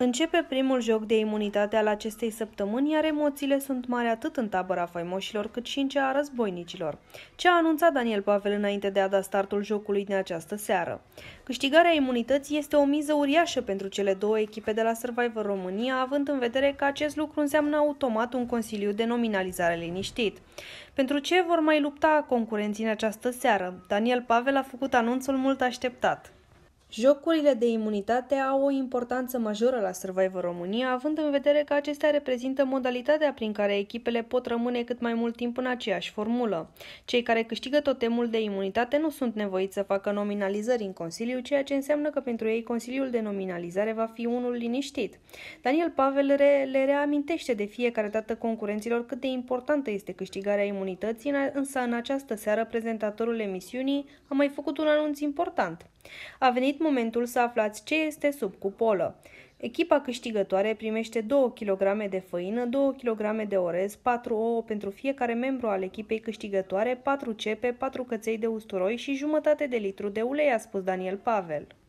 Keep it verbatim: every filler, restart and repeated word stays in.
Începe primul joc de imunitate al acestei săptămâni, iar emoțiile sunt mari atât în tabăra faimoșilor cât și în cea a războinicilor. Ce a anunțat Daniel Pavel înainte de a da startul jocului din această seară? Câștigarea imunității este o miză uriașă pentru cele două echipe de la Survivor România, având în vedere că acest lucru înseamnă automat un consiliu de nominalizare liniștit. Pentru ce vor mai lupta concurenții în această seară? Daniel Pavel a făcut anunțul mult așteptat. Jocurile de imunitate au o importanță majoră la Survivor România, având în vedere că acestea reprezintă modalitatea prin care echipele pot rămâne cât mai mult timp în aceeași formulă. Cei care câștigă totemul de imunitate nu sunt nevoiți să facă nominalizări în Consiliu, ceea ce înseamnă că pentru ei Consiliul de nominalizare va fi unul liniștit. Daniel Pavel le reamintește de fiecare dată concurenților cât de importantă este câștigarea imunității, însă în această seară prezentatorul emisiunii a mai făcut un anunț important. A venit momentul să aflați ce este sub cupolă. Echipa câștigătoare primește două kilograme de făină, două kilograme de orez, patru ouă pentru fiecare membru al echipei câștigătoare, patru cepe, patru căței de usturoi și jumătate de litru de ulei, a spus Daniel Pavel.